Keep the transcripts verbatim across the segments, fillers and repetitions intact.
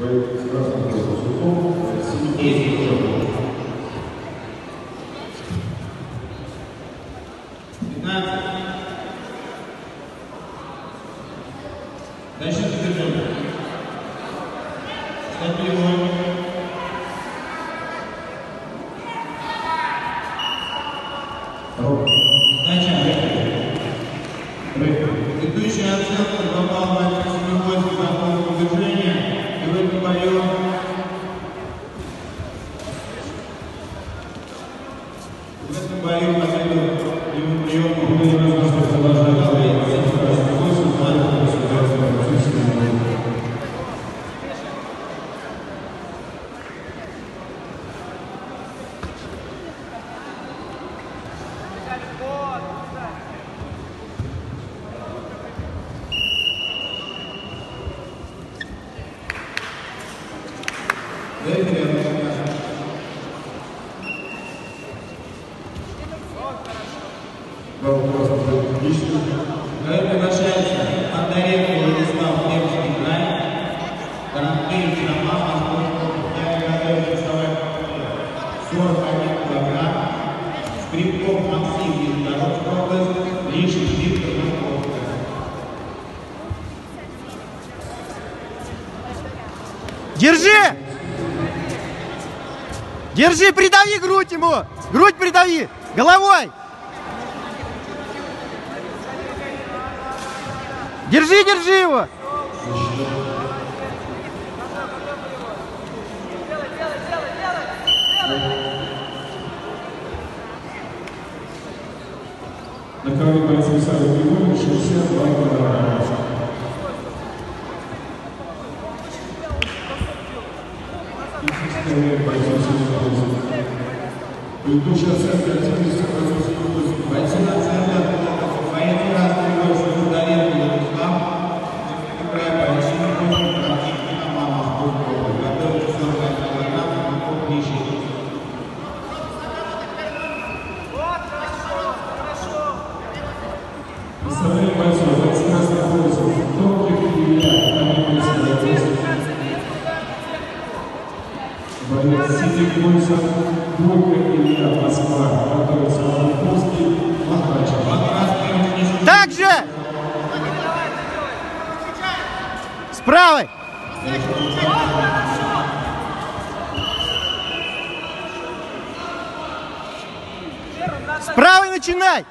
Дальше задержим. Стать прямой. Ведущая оценка попала на семь-восемь за полное движение. И в этом бою в этом бою победу ему приему приглашается Бондаренко Владислав, Пермский край, Каранкевич Роман, Московская готовится вставать сорок один килограмм, Скрипков Максим, Нижегородская область, Лишин Виктор, Московская. Держи! Держи, придави грудь ему! Грудь придави! Головой! Держи, держи его! На крови бойцы Сары Григорьевны шестьдесят два килограмма. Ведущая оценка активности бойцы национального военный раз Григорьевич Бондаренко Владислав, край бойцы практически на маму готовится сорок один килограмм, Маков Лишин. Представляем бойцов, бойцы нас находятся в тонких ильях, там не боец Сити Гольцев, Бойко Илья, Москва, готовится Московский, Махачев. Так же! С правой! С правой начинай!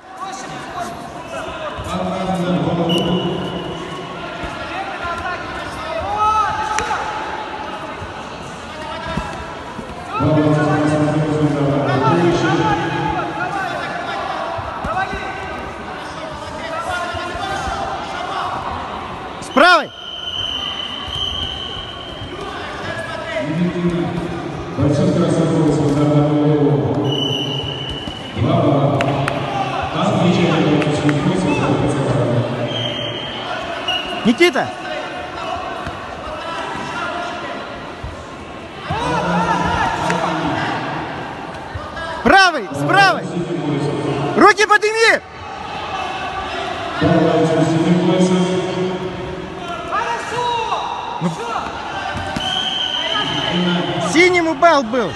С правой! Бойцов красавцев Бондаренко. Два балла. Там встречает бойцовский способ. Никита! Правый! С правой! Руки подними! Ну, синему балл был!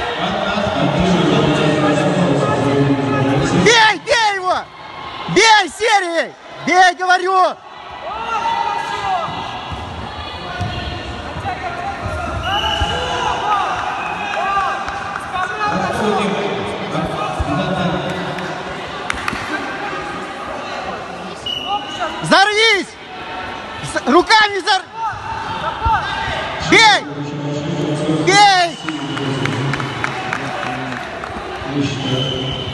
Бей! Бей его! Бей серией! Бей, говорю! Взорвись! С руками зар... Бей! Бей!